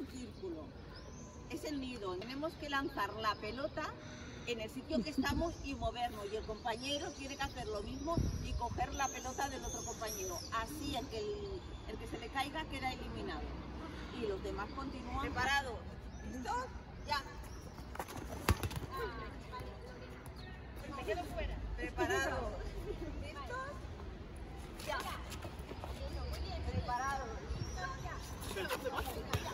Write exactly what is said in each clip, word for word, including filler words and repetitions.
un círculo. Es el nido. Tenemos que lanzar la pelota en el sitio que estamos y movernos. Y el compañero tiene que hacer lo mismo y coger la pelota del otro compañero. Así el que, el, el que se le caiga queda eliminado. Y los demás continúan. ¿Preparados? ¿Listos? Ya. Me quedo fuera. ¿Preparados? ¿Listos? Ya. ¿Preparados? ¿Listos?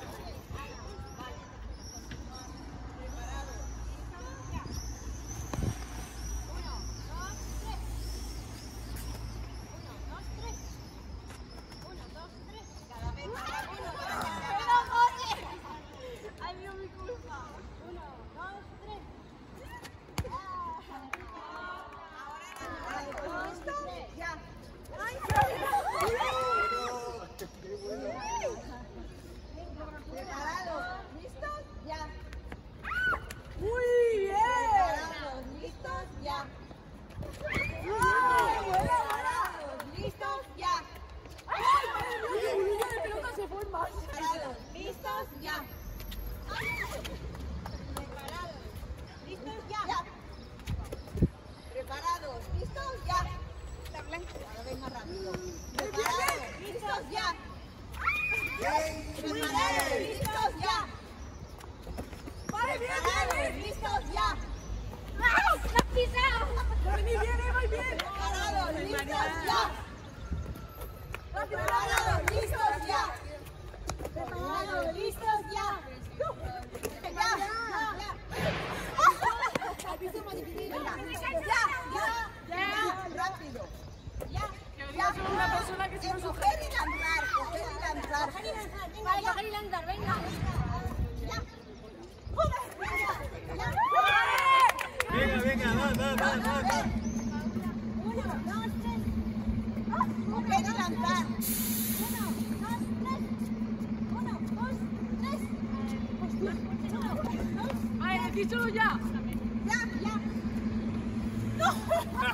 ¡Díselo ya! ¡Ya, ya! ¡No!